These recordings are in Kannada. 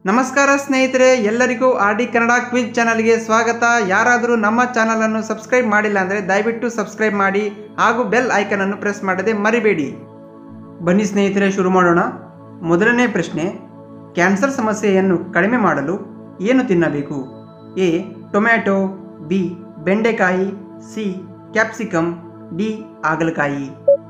ನಮಸ್ಕಾರ ಸ್ನೇಹಿತರೆ, ಎಲ್ಲರಿಗೂ ಆರ್ ಡಿ ಕನ್ನಡ ಕ್ವಿಜ್ ಚಾನಲ್ಗೆ ಸ್ವಾಗತ. ಯಾರಾದರೂ ನಮ್ಮ ಚಾನಲನ್ನು ಸಬ್ಸ್ಕ್ರೈಬ್ ಮಾಡಿಲ್ಲ ಅಂದರೆ ದಯವಿಟ್ಟು ಸಬ್ಸ್ಕ್ರೈಬ್ ಮಾಡಿ ಹಾಗೂ ಬೆಲ್ ಐಕನ್ ಅನ್ನು ಪ್ರೆಸ್ ಮಾಡದೆ ಮರಿಬೇಡಿ. ಬನ್ನಿ ಸ್ನೇಹಿತರೆ, ಶುರು ಮಾಡೋಣ. ಮೊದಲನೇ ಪ್ರಶ್ನೆ, ಕ್ಯಾನ್ಸರ್ ಸಮಸ್ಯೆಯನ್ನು ಕಡಿಮೆ ಮಾಡಲು ಏನು ತಿನ್ನಬೇಕು? ಎ ಟೊಮ್ಯಾಟೊ, ಬಿ ಬೆಂಡೆಕಾಯಿ, ಸಿ ಕ್ಯಾಪ್ಸಿಕಮ್, ಡಿ ಹಾಗಲಕಾಯಿ.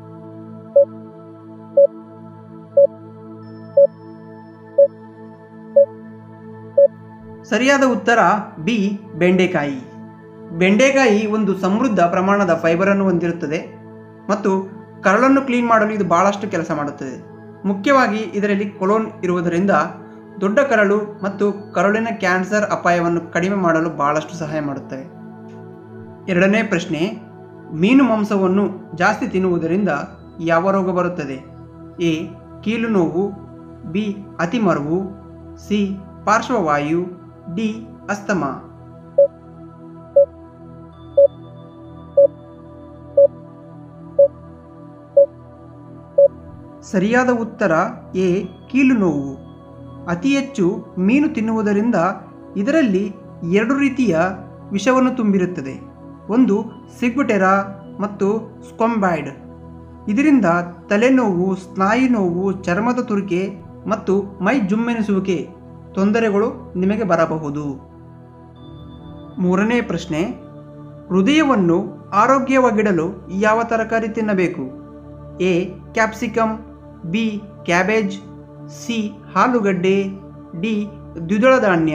ಸರಿಯಾದ ಉತ್ತರ ಬಿ ಬೆಂಡೆಕಾಯಿ. ಬೆಂಡೆಕಾಯಿ ಒಂದು ಸಮೃದ್ಧ ಪ್ರಮಾಣದ ಫೈಬರನ್ನು ಹೊಂದಿರುತ್ತದೆ ಮತ್ತು ಕರಳನ್ನು ಕ್ಲೀನ್ ಮಾಡಲು ಇದು ಬಹಳಷ್ಟು ಕೆಲಸ ಮಾಡುತ್ತದೆ. ಮುಖ್ಯವಾಗಿ ಇದರಲ್ಲಿ ಕೊಲೋನ್ ಇರುವುದರಿಂದ ದೊಡ್ಡ ಕರಳು ಮತ್ತು ಕರುಳಿನ ಕ್ಯಾನ್ಸರ್ ಅಪಾಯವನ್ನು ಕಡಿಮೆ ಮಾಡಲು ಬಹಳಷ್ಟು ಸಹಾಯ ಮಾಡುತ್ತವೆ. ಎರಡನೇ ಪ್ರಶ್ನೆ, ಮೀನು ಮಾಂಸವನ್ನು ಜಾಸ್ತಿ ತಿನ್ನುವುದರಿಂದ ಯಾವ ರೋಗ ಬರುತ್ತದೆ? ಎ ಕೀಲು ನೋವು, ಬಿ ಅತಿಮರುವು, ಸಿ ಪಾರ್ಶ್ವವಾಯು, ಡಿ ಅಸ್ತಮಾ. ಸರಿಯಾದ ಉತ್ತರ ಎ ಕೀಲು ನೋವು. ಅತಿ ಹೆಚ್ಚು ಮೀನು ತಿನ್ನುವುದರಿಂದ ಇದರಲ್ಲಿ ಎರಡು ರೀತಿಯ ವಿಷವನ್ನು ತುಂಬಿರುತ್ತದೆ. ಒಂದು ಸಿಗ್ಬುಟೆರಾ ಮತ್ತು ಸ್ಕೊಂಬೈಡ್. ಇದರಿಂದ ತಲೆನೋವು, ಸ್ನಾಯು ನೋವು, ಚರ್ಮದ ತುರಿಕೆ ಮತ್ತು ಮೈ ಜುಮ್ಮೆನಿಸುವಿಕೆ ತೊಂದರೆಗಳು ನಿಮಗೆ ಬರಬಹುದು. ಮೂರನೇ ಪ್ರಶ್ನೆ, ಹೃದಯವನ್ನು ಆರೋಗ್ಯವಾಗಿಡಲು ಯಾವ ತರಕಾರಿ ತಿನ್ನಬೇಕು? A capsicum, B cabbage, C ಆಲೂಗಡ್ಡೆ, ಡಿ ದ್ವಿದಳ ಧಾನ್ಯ.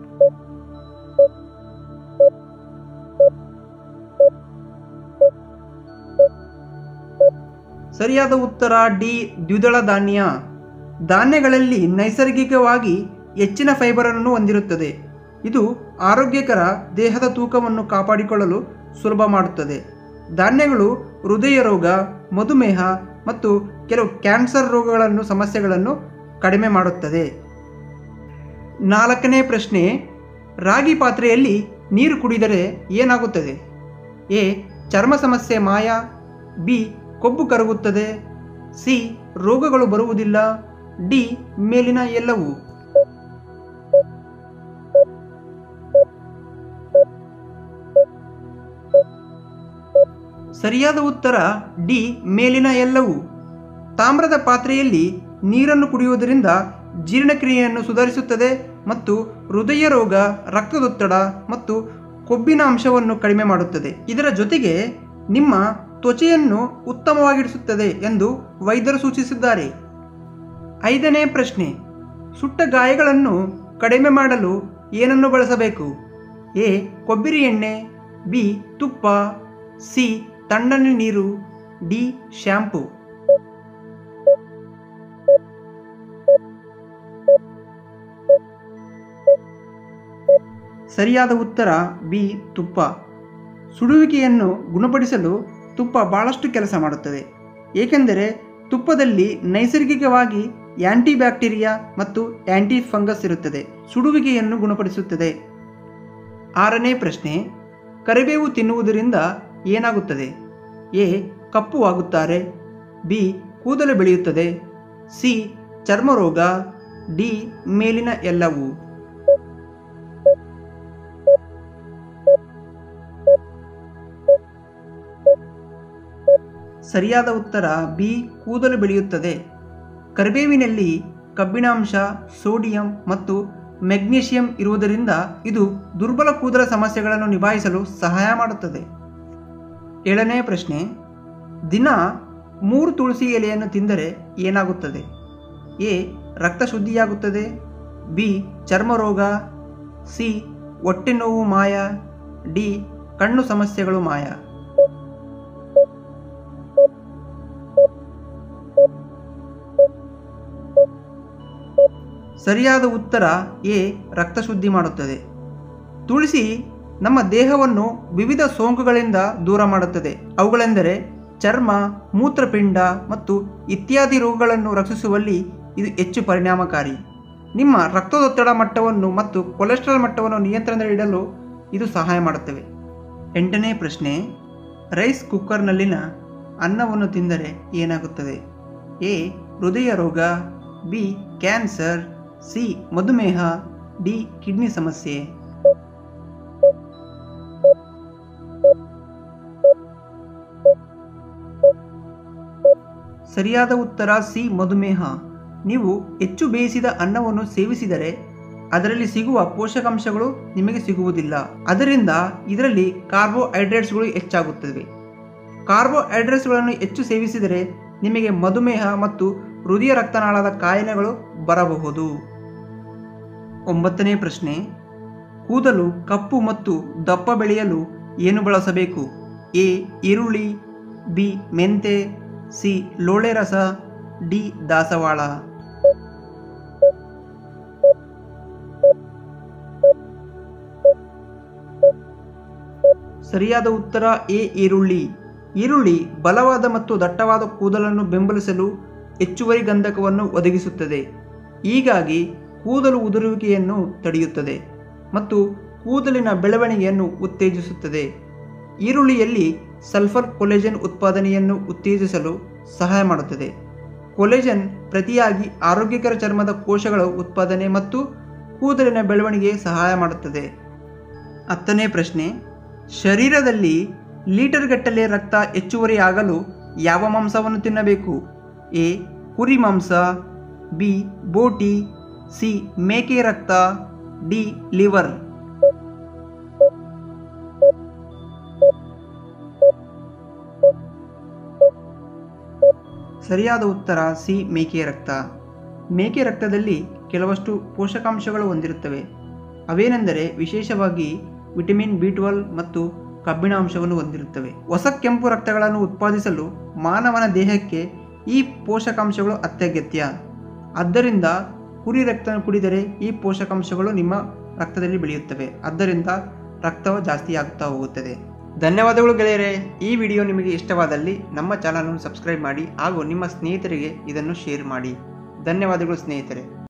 ಸರಿಯಾದ ಉತ್ತರ ಡಿ ದ್ವಿದಳ ಧಾನ್ಯ. ಧಾನ್ಯಗಳಲ್ಲಿ ನೈಸರ್ಗಿಕವಾಗಿ ಹೆಚ್ಚಿನ ಫೈಬರನ್ನು ಹೊಂದಿರುತ್ತದೆ. ಇದು ಆರೋಗ್ಯಕರ ದೇಹದ ತೂಕವನ್ನು ಕಾಪಾಡಿಕೊಳ್ಳಲು ಸುಲಭ ಮಾಡುತ್ತದೆ. ಧಾನ್ಯಗಳು ಹೃದಯ ರೋಗ, ಮಧುಮೇಹ ಮತ್ತು ಕೆಲವು ಕ್ಯಾನ್ಸರ್ ಸಮಸ್ಯೆಗಳನ್ನು ಕಡಿಮೆ ಮಾಡುತ್ತದೆ. ನಾಲ್ಕನೇ ಪ್ರಶ್ನೆ, ರಾಗಿ ಪಾತ್ರೆಯಲ್ಲಿ ನೀರು ಕುಡಿದರೆ ಏನಾಗುತ್ತದೆ? ಎ ಚರ್ಮ ಸಮಸ್ಯೆ ಮಾಯ, ಬಿ ಕೊಬ್ಬು ಕರಗುತ್ತದೆ, ಸಿ ರೋಗಗಳು ಬರುವುದಿಲ್ಲ, ಡಿ ಮೇಲಿನ ಎಲ್ಲವೂ. ಸರಿಯಾದ ಉತ್ತರ ಡಿ ಮೇಲಿನ ಎಲ್ಲವೂ. ತಾಮ್ರದ ಪಾತ್ರೆಯಲ್ಲಿ ನೀರನ್ನು ಕುಡಿಯುವುದರಿಂದ ಜೀರ್ಣಕ್ರಿಯೆಯನ್ನು ಸುಧಾರಿಸುತ್ತದೆ ಮತ್ತು ಹೃದಯ ರೋಗ, ರಕ್ತದೊತ್ತಡ ಮತ್ತು ಕೊಬ್ಬಿನ ಅಂಶವನ್ನು ಕಡಿಮೆ ಮಾಡುತ್ತದೆ. ಇದರ ಜೊತೆಗೆ ನಿಮ್ಮ ತ್ವಚೆಯನ್ನು ಉತ್ತಮವಾಗಿರಿಸುತ್ತದೆ ಎಂದು ವೈದ್ಯರು ಸೂಚಿಸಿದ್ದಾರೆ. ಐದನೇ ಪ್ರಶ್ನೆ, ಸುಟ್ಟ ಗಾಯಗಳನ್ನು ಕಡಿಮೆ ಮಾಡಲು ಏನನ್ನು ಬಳಸಬೇಕು? ಎ ಕೊಬ್ಬರಿ ಎಣ್ಣೆ, ಬಿ ತುಪ್ಪ, ಸಿ ತಣ್ಣನೆ ನೀರು, ಡಿ ಶ್ಯಾಂಪು. ಸರಿಯಾದ ಉತ್ತರ ಬಿ ತುಪ್ಪ. ಸುಡುವಿಕೆಯನ್ನು ಗುಣಪಡಿಸಲು ತುಪ್ಪ ಬಹಳಷ್ಟು ಕೆಲಸ ಮಾಡುತ್ತದೆ, ಏಕೆಂದರೆ ತುಪ್ಪದಲ್ಲಿ ನೈಸರ್ಗಿಕವಾಗಿ ಆಂಟಿ ಬ್ಯಾಕ್ಟೀರಿಯಾ ಮತ್ತು ಆಂಟಿ ಫಂಗಸ್ ಇರುತ್ತದೆ. ಸುಡುವಿಕೆಯನ್ನು ಗುಣಪಡಿಸುತ್ತದೆ. ಆರನೇ ಪ್ರಶ್ನೆ, ಕರಿಬೇವು ತಿನ್ನುವುದರಿಂದ ಏನಾಗುತ್ತದೆ? ಎ ಕಪ್ಪು ಆಗುತ್ತಾರೆ, ಬಿ ಕೂದಲು ಬೆಳೆಯುತ್ತದೆ, ಸಿ ಚರ್ಮ ರೋಗ, ಡಿ ಮೇಲಿನ ಎಲ್ಲವೂ. ಸರಿಯಾದ ಉತ್ತರ ಬಿ ಕೂದಲು ಬೆಳೆಯುತ್ತದೆ. ಕರಿಬೇವಿನಲ್ಲಿ ಕಬ್ಬಿಣಾಂಶ, ಸೋಡಿಯಂ ಮತ್ತು ಮೆಗ್ನೀಷಿಯಂ ಇರುವುದರಿಂದ ಇದು ದುರ್ಬಲ ಕೂದಲ ಸಮಸ್ಯೆಗಳನ್ನು ನಿಭಾಯಿಸಲು ಸಹಾಯ ಮಾಡುತ್ತದೆ. ಏಳನೇ ಪ್ರಶ್ನೆ, ದಿನ 3 ತುಳಸಿ ಎಲೆಯನ್ನು ತಿಂದರೆ ಏನಾಗುತ್ತದೆ? ಎ ರಕ್ತ ಶುದ್ಧಿಯಾಗುತ್ತದೆ, ಬಿ ಚರ್ಮ ರೋಗ, ಸಿ ಹೊಟ್ಟೆ ನೋವು ಮಾಯ, ಡಿ ಕಣ್ಣು ಸಮಸ್ಯೆಗಳು ಮಾಯ. ಸರಿಯಾದ ಉತ್ತರ ಎ ರಕ್ತ ಶುದ್ಧಿ ಮಾಡುತ್ತದೆ. ತುಳಸಿ ನಮ್ಮ ದೇಹವನ್ನು ವಿವಿಧ ಸೋಂಕುಗಳಿಂದ ದೂರ ಮಾಡುತ್ತದೆ. ಅವುಗಳೆಂದರೆ ಚರ್ಮ, ಮೂತ್ರಪಿಂಡ ಮತ್ತು ಇತ್ಯಾದಿ ರೋಗಗಳನ್ನು ರಕ್ಷಿಸುವಲ್ಲಿ ಇದು ಹೆಚ್ಚು ಪರಿಣಾಮಕಾರಿ. ನಿಮ್ಮ ರಕ್ತದೊತ್ತಡ ಮಟ್ಟವನ್ನು ಮತ್ತು ಕೊಲೆಸ್ಟ್ರಾಲ್ ಮಟ್ಟವನ್ನು ನಿಯಂತ್ರಣದಲ್ಲಿಡಲು ಇದು ಸಹಾಯ ಮಾಡುತ್ತವೆ. ಎಂಟನೇ ಪ್ರಶ್ನೆ, ರೈಸ್ ಕುಕ್ಕರ್ನಲ್ಲಿನ ಅನ್ನವನ್ನು ತಿಂದರೆ ಏನಾಗುತ್ತದೆ? ಎ ಹೃದಯ ರೋಗ, ಬಿ ಕ್ಯಾನ್ಸರ್, ಸಿ ಮಧುಮೇಹ, ಡಿ ಕಿಡ್ನಿ ಸಮಸ್ಯೆ. ಸರಿಯಾದ ಉತ್ತರ ಸಿ ಮಧುಮೇಹ. ನೀವು ಹೆಚ್ಚು ಬೇಯಿಸಿದ ಅನ್ನವನ್ನು ಸೇವಿಸಿದರೆ ಅದರಲ್ಲಿ ಸಿಗುವ ಪೋಷಕಾಂಶಗಳು ನಿಮಗೆ ಸಿಗುವುದಿಲ್ಲ. ಅದರಿಂದ ಇದರಲ್ಲಿ ಕಾರ್ಬೋಹೈಡ್ರೇಟ್ಸ್ಗಳು ಹೆಚ್ಚಾಗುತ್ತವೆ. ಕಾರ್ಬೋಹೈಡ್ರೇಟ್ಸ್ಗಳನ್ನು ಹೆಚ್ಚು ಸೇವಿಸಿದರೆ ನಿಮಗೆ ಮಧುಮೇಹ ಮತ್ತು ಹೃದಯ ರಕ್ತನಾಳದ ಕಾಯಿಲೆಗಳು ಬರಬಹುದು. 9ನೇ ಪ್ರಶ್ನೆ, ಕೂದಲು ಕಪ್ಪು ಮತ್ತು ದಪ್ಪ ಬೆಳೆಯಲು ಏನು ಬಳಸಬೇಕು? ಎ ಈರುಳ್ಳಿ, ಬಿ ಮೆಂತೆ, ಸಿ ಲೋಳೆ ರಸ, ಡಿ ದಾಸವಾಳ. ಸರಿಯಾದ ಉತ್ತರ ಎ ಈರುಳ್ಳಿ. ಈರುಳ್ಳಿ ಬಲವಾದ ಮತ್ತು ದಟ್ಟವಾದ ಕೂದಲನ್ನು ಬೆಂಬಲಿಸಲು ಹೆಚ್ಚುವರಿ ಗಂಧಕವನ್ನು ಒದಗಿಸುತ್ತದೆ. ಹೀಗಾಗಿ ಕೂದಲು ಉದುರುವಿಕೆಯನ್ನು ತಡೆಯುತ್ತದೆ ಮತ್ತು ಕೂದಲಿನ ಬೆಳವಣಿಗೆಯನ್ನು ಉತ್ತೇಜಿಸುತ್ತದೆ. ಈರುಳ್ಳಿಯಲ್ಲಿ ಸಲ್ಫರ್ ಕೊಲೆಜನ್ ಉತ್ಪಾದನೆಯನ್ನು ಉತ್ತೇಜಿಸಲು ಸಹಾಯ ಮಾಡುತ್ತದೆ. ಕೊಲೆಜನ್ ಪ್ರತಿಯಾಗಿ ಆರೋಗ್ಯಕರ ಚರ್ಮದ ಕೋಶಗಳ ಉತ್ಪಾದನೆ ಮತ್ತು ಕೂದಲಿನ ಬೆಳವಣಿಗೆ ಸಹಾಯ ಮಾಡುತ್ತದೆ. 10ನೇ ಪ್ರಶ್ನೆ, ಶರೀರದಲ್ಲಿ ಲೀಟರ್ಗಟ್ಟಲೆ ರಕ್ತ ಹೆಚ್ಚುವರಿಯಾಗಲು ಯಾವ ಮಾಂಸವನ್ನು ತಿನ್ನಬೇಕು? ಎ ಕುರಿ ಮಾಂಸ, ಬಿ ಬೋಟಿ, ಸಿ ಮೇಕೆ ರಕ್ತ, ಡಿ ಲಿವರ್. ಸರಿಯಾದ ಉತ್ತರ ಸಿ ಮೇಕೆ ರಕ್ತ. ಮೇಕೆ ರಕ್ತದಲ್ಲಿ ಕೆಲವಷ್ಟು ಪೋಷಕಾಂಶಗಳು ಹೊಂದಿರುತ್ತವೆ. ಅವೇನೆಂದರೆ ವಿಶೇಷವಾಗಿ ವಿಟಮಿನ್ ಬಿ12 ಮತ್ತು ಕಬ್ಬಿಣಾಂಶವನ್ನು ಹೊಂದಿರುತ್ತವೆ. ಹೊಸ ಕೆಂಪು ರಕ್ತಗಳನ್ನು ಉತ್ಪಾದಿಸಲು ಮಾನವನ ದೇಹಕ್ಕೆ ಈ ಪೋಷಕಾಂಶಗಳು ಅತ್ಯಗತ್ಯ. ಆದ್ದರಿಂದ ಕುರಿ ರಕ್ತ ಕುಡಿದರೆ ಈ ಪೋಷಕಾಂಶಗಳು ನಿಮ್ಮ ರಕ್ತದಲ್ಲಿ ಬೆಳೆಯುತ್ತವೆ. ಆದ್ದರಿಂದ ರಕ್ತವು ಜಾಸ್ತಿ ಆಗ್ತಾ ಹೋಗುತ್ತದೆ. ಧನ್ಯವಾದಗಳು ಗೆಳೆಯರೇ. ಈ ವಿಡಿಯೋ ನಿಮಗೆ ಇಷ್ಟವಾದಲ್ಲಿ ನಮ್ಮ ಚಾನಲನ್ನು ಸಬ್ಸ್ಕ್ರೈಬ್ ಮಾಡಿ ಹಾಗೂ ನಿಮ್ಮ ಸ್ನೇಹಿತರಿಗೆ ಇದನ್ನು ಶೇರ್ ಮಾಡಿ. ಧನ್ಯವಾದಗಳು ಸ್ನೇಹಿತರೆ.